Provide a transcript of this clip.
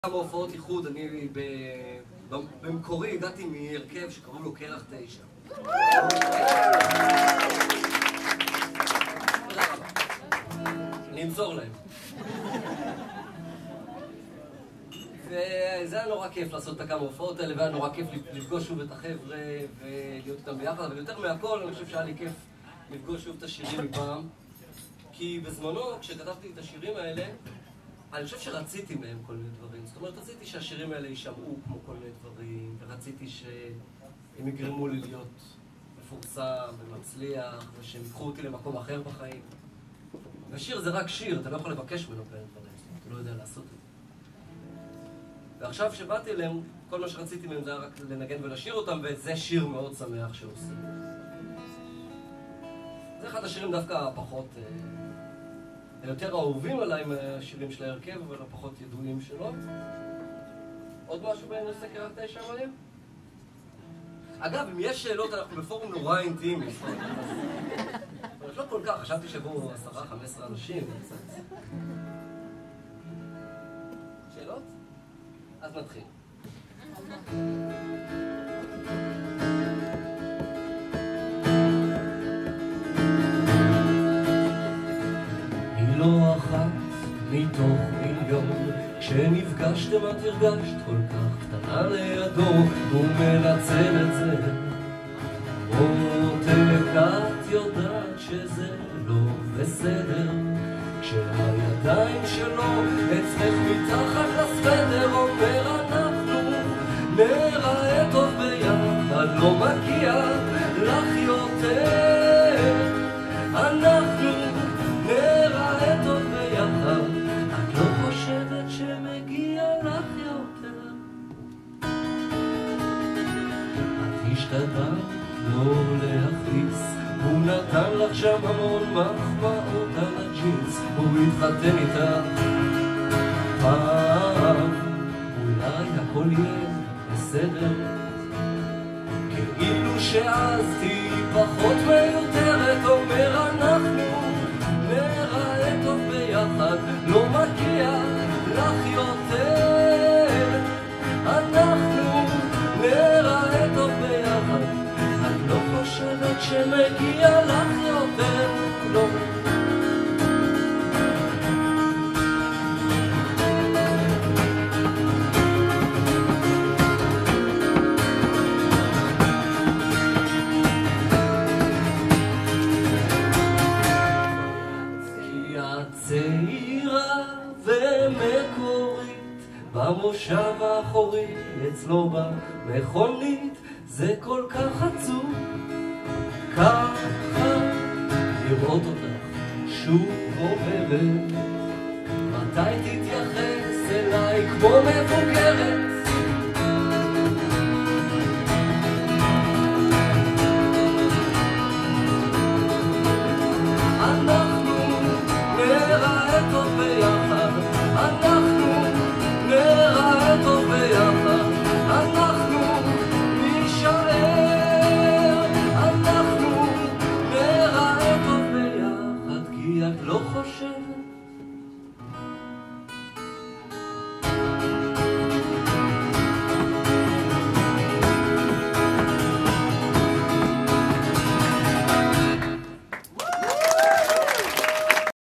כמה הופעות איחוד, אני במקורי הגעתי מהרכב שקראו לו קרח 9. תודה רבה. אני אמסור להם. וזה היה נורא כיף לעשות את הכמה הופעות האלה, והיה נורא כיף לפגוש שוב את החבר'ה ולהיות איתם ביחד, אבל יותר מהכל אני חושב שהיה לי כיף לפגוש שוב את השירים מפעם, כי בזמנו כשכתבתי את השירים האלה אני חושב שרציתי מהם כל מיני דברים. זאת אומרת, רציתי שהשירים האלה יישמעו כמו כל מיני דברים, ורציתי שהם יגרמו לי להיות מפורסם ומצליח, ושהם יקחו אותי למקום אחר בחיים. ושיר זה רק שיר, אתה לא יכול לבקש ממנו כאלה דברים, אתה לא יודע לעשות את זה. ועכשיו שבאתי אליהם, כל מה שרציתי מהם זה היה רק לנגן ולשיר אותם, וזה שיר מאוד שמח שעושים. זה אחד השירים דווקא הפחות... היותר אהובים עליי מהשירים של ההרכב, אבל הפחות ידועים שלו. עוד משהו בנושא קרח 9 עליהם? אגב, אם יש שאלות, אנחנו בפורום נורא אינטימי. אבל לא כל כך, חשבתי שבו 10-15 אנשים. שאלות? אז נתחיל. לא אחת מתוך מיליון, כשנפגשתם את הרגשת כל כך קטנה לידו, הוא מנצל את זה. מותק, את יודעת שזה לא בסדר, כשהידיים שלו אצלך מתחת לסוודר, אומר אנחנו נראה טוב ביחד, לא מגיע לך יותר, אנחנו נראה טוב ביחד, את לא חושבת שמגיע לך יותר. את השתדלת לא להכניס, הוא נתן לך שם המון מחמאות על הג'ינס, הוא התחתן איתך פעם, אולי הכל יהיה בסדר, כאילו שאז תהי פחות מיותרת, אומר אנחנו נראה טוב ביחד, לא מגיע לך יותר, אנחנו נראה טוב ביחד, את לא חושבת שמגיע לך יותר, לא. צעירה ומקורית במושב האחורי אצלו במכונית, זה כל כך עצוב ככה לראות אותך שוב אומרת, מתי תתייחס אליי כמו מבוגרת. אנחנו נראה טוב ביחד,